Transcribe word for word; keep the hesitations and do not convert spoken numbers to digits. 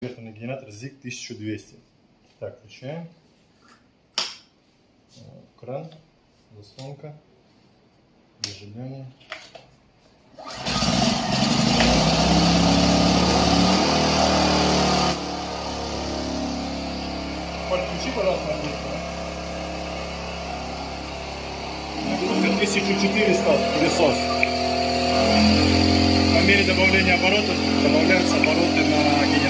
Верхний генератор зиг тысяча двести. Так, включаем. Кран, заслонка, зажигание. Подключи, пожалуйста, нагрузка тысяча четыреста пылесос. По мере добавления оборотов добавляются обороты на генератор.